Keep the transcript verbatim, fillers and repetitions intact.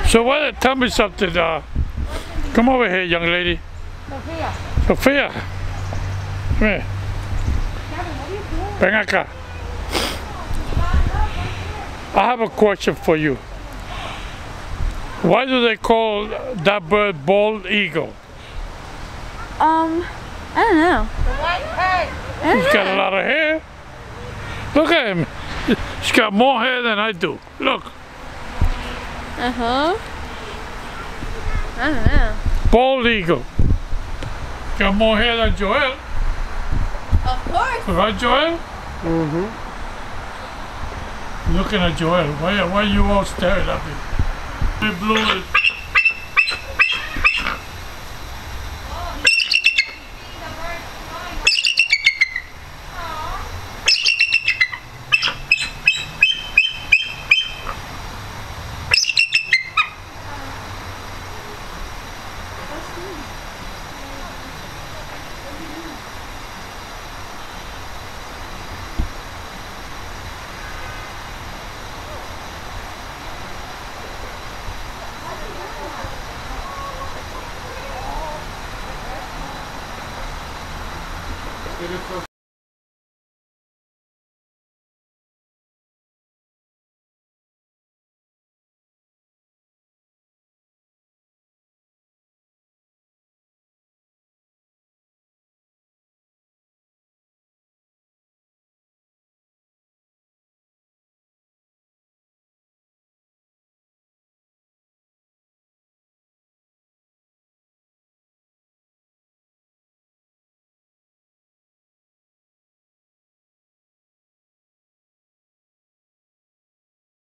So what? Tell me something. Uh, come over here, young lady. Sophia. Sophia. Come here. Ven acá. I have a question for you. Why do they call that bird bald eagle? Um, I don't know. He's got a lot of hair. Look at him. He's got more hair than I do. Look. Uh-huh. I don't know. Bald eagle. Got more hair than Joel. Of course. Right, Joel? Mm-hmm. Looking at Joel. Why, why are you all staring at me? They blew it.